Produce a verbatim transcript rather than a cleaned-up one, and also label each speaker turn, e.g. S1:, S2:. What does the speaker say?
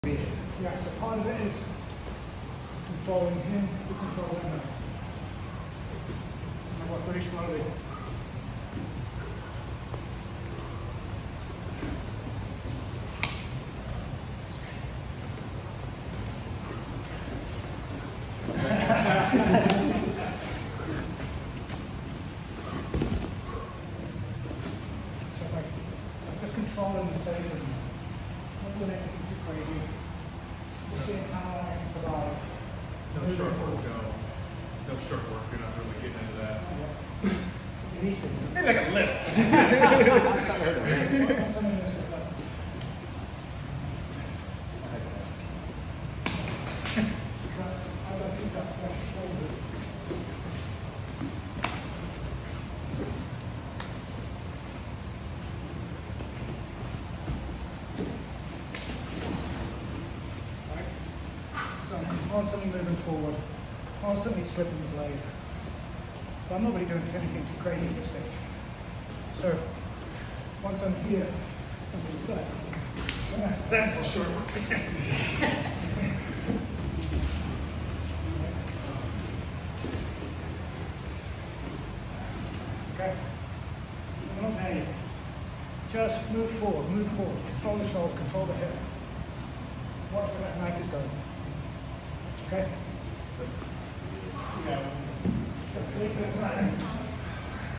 S1: Yeah, so part of it is controlling him to control him. And I work very slowly. So like, I'm just controlling the season. Not doing anything too crazy. Just seeing how long I can survive.
S2: No sharp work, no. No sharp work, you're not really getting into that.
S1: You need to.
S2: Maybe like a little.
S1: So I'm constantly moving forward, constantly slipping the blade. But I'm not really doing anything too crazy at this stage. So once I'm here, I'm going to start. That's, that's the short one. Okay. I'm not there yet. Just move forward, move forward. Control the shoulder, control the hip. Watch where that knife is going. Okay? So, yeah. Let's see if it's right.